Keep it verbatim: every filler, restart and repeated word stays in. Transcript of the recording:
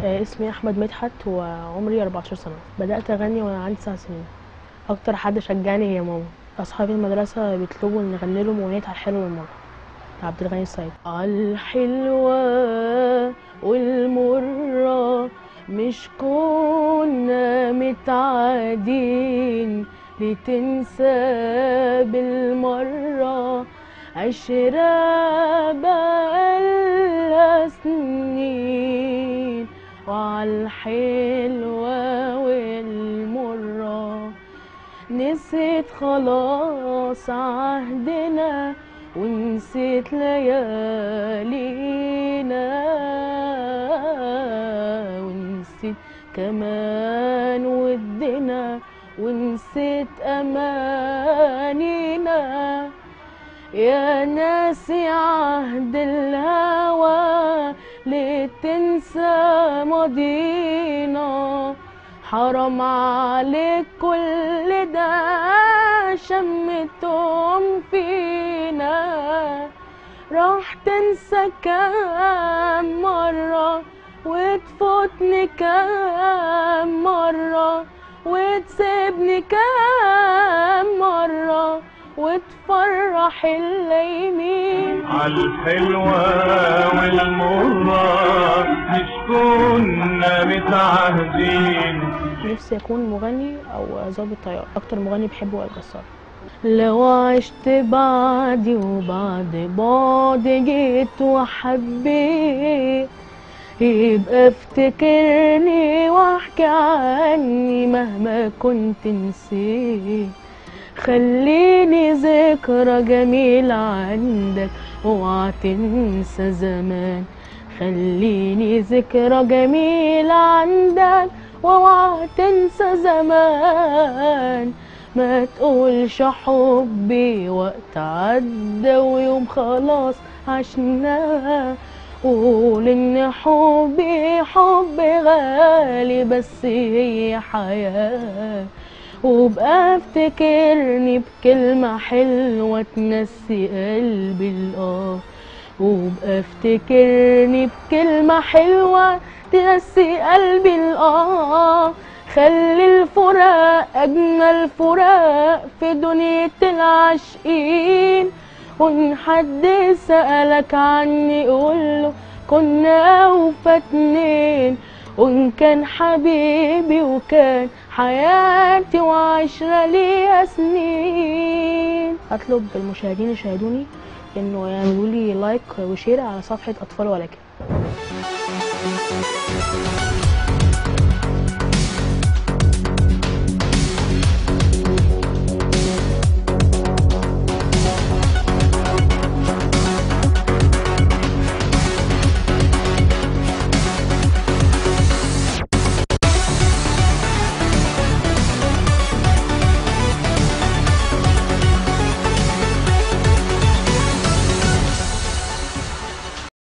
آه، اسمي احمد مدحت وعمري أربعتاشر سنه. بدات اغني وانا عندي تسع سنين. اكتر حد شجعني هي ماما. اصحابي المدرسه بيطلبوا ان نغني لهم اغنيه على الحلوه والمره عبد الغني السيد. عالحلوه والمره مش كنا متعادين، لتنسى بالمره عشرة بقالها سنين. وعالحلوة والمرة نسيت خلاص عهدنا، ونسيت ليالينا، ونسيت كمان ودنا، ونسيت أمانينا. يا ناسي عهد الهوى ليه تنسى ماضينا؟ حرام عليك كل ده شمتهم فينا. راح تنسى كام مرة وتفوتني كام مرة، وتسيبني كام مرة، وتفرح الليمين. عالحلوة والمرة مش كنا متعهدين. نفسي اكون مغني او ضابط طيار. اكتر مغني بحبه وائل جسار. لو عشت بعدي وبعد بعد جيت وحبيت، يبقى افتكرني واحكي عني مهما كنت نسيت. خليني ذكرى جميلة عندك اوعى تنسى زمان. خليني ذكرى جميلة عندك واوعى تنسى زمان. ما تقولش حبي وقت عدى ويوم خلاص عشناه. قول ان حبي حب غالي بس هي حياة. وبقى افتكرني بكلمة حلوة تنسي قلبي الآه. وبقى افتكرني بكلمة حلوة تنسي قلبي الآه. خلي الفراق أجمل فراق في دنيا العاشقين. وإن حد سألك عني قوله كنا أوفى اتنين. وإن كان حبيبي وكان حياتي وعشرة ليها سنين. أطلب المشاهدين يشاهدوني إنه يعملوا لي لايك وشير على صفحة أطفال ولكن.